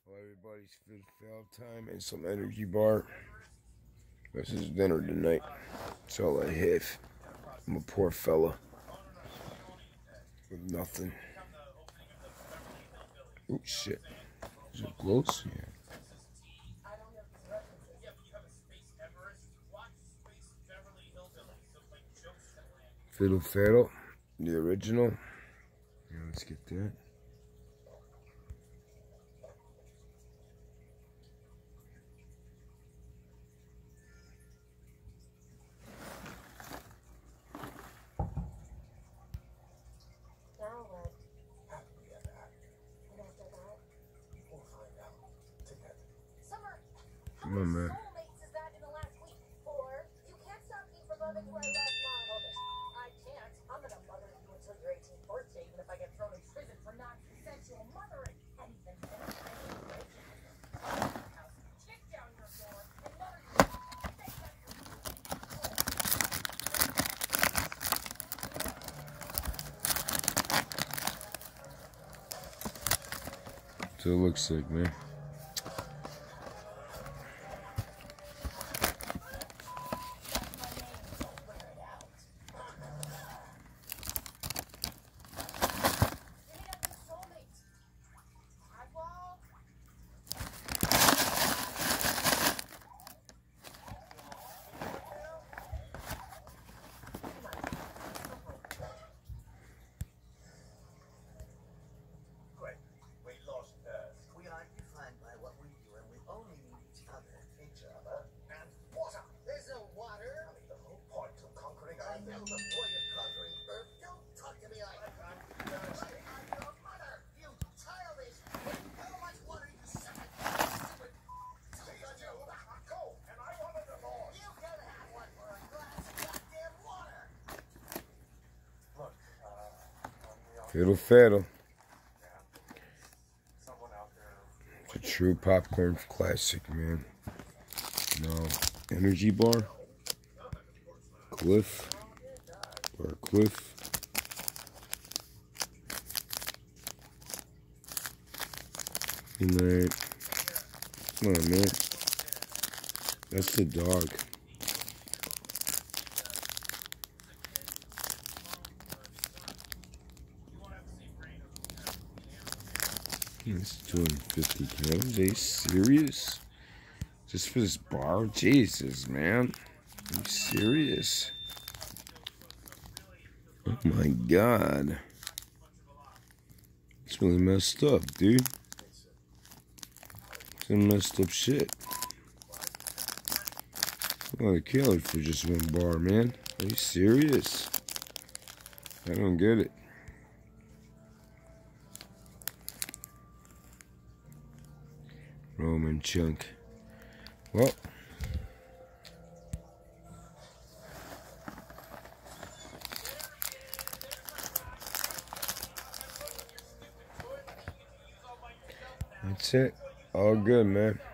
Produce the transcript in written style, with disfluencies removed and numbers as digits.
Well, everybody's food fail time and some energy bar. This is dinner tonight. That's all I have. I'm a poor fella with nothing. Oh shit. Is it close? Yeah. Fiddle Faddle, the original. Yeah, let's get that. Come on, man. So it looks like, man. Fiddle Faddle. It's a true popcorn classic, man. No energy bar. Cliff. Or Cliff. Good night. Come on, man. That's the dog. It's 250 grams. Are you serious? Just for this bar? Jesus, man. Are you serious? Oh my god. It's really messed up, dude. It's some messed up shit. A lot of calories for just one bar, man. Are you serious? I don't get it. Roman chunk. Well. That's it. All good, man.